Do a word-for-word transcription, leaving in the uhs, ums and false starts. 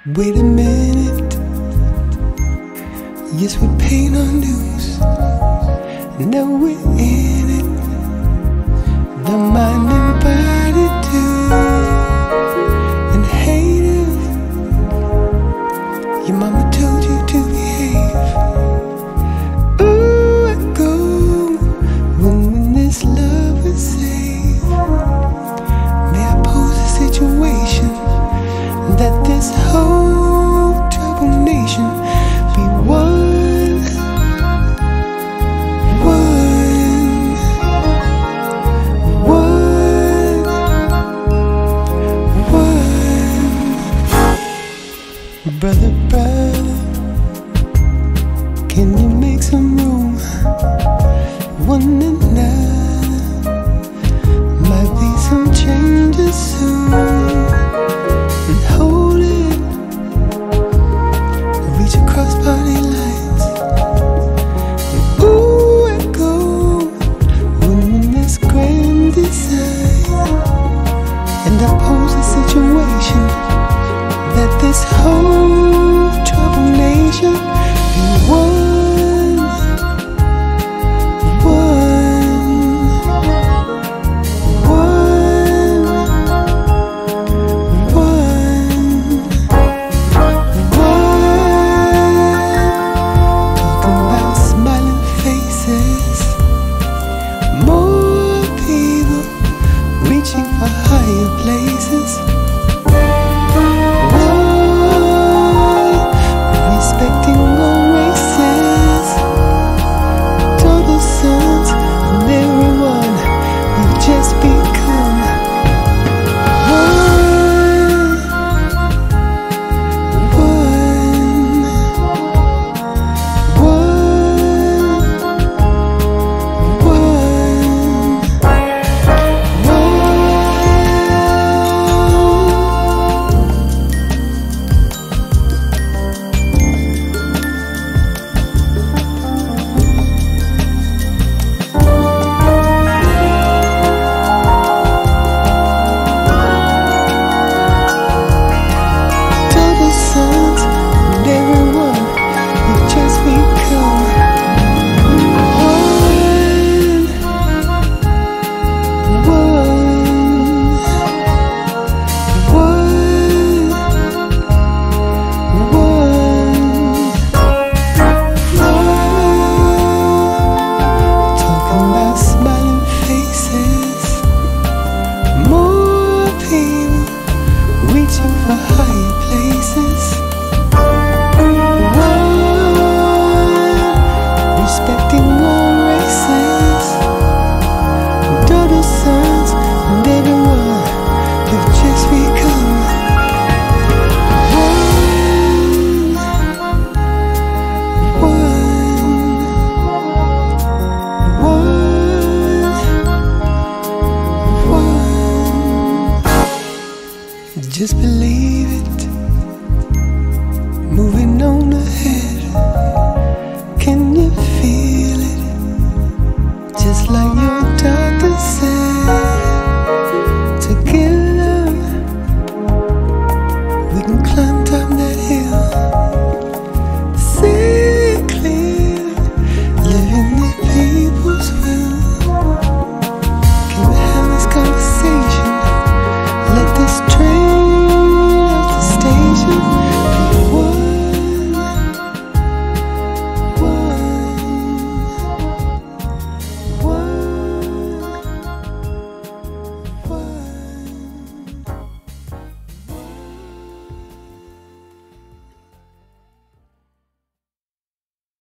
Wait a minute, yes, we paint our news. Now we're in it, the mind and body too. And haters, your mama told you to behave. Ooh, I go when this love is safe. May I pose a situation that this whole troubled nation be one, one, one, one. Brother, brother, can you make some room? One another, might be some changes soon. And hold it, reach across party lines. And ooh, I go when this grand design. And I pose a situation that this whole troubled nation be one, one, one, one, one. Talking about smiling faces, more people reaching for higher places. Respecting all races, total sons and everyone we've just become one, one, one, reaching for higher places. One, respecting all races, total sons and everyone we've just become one, one, one, one. Just believe.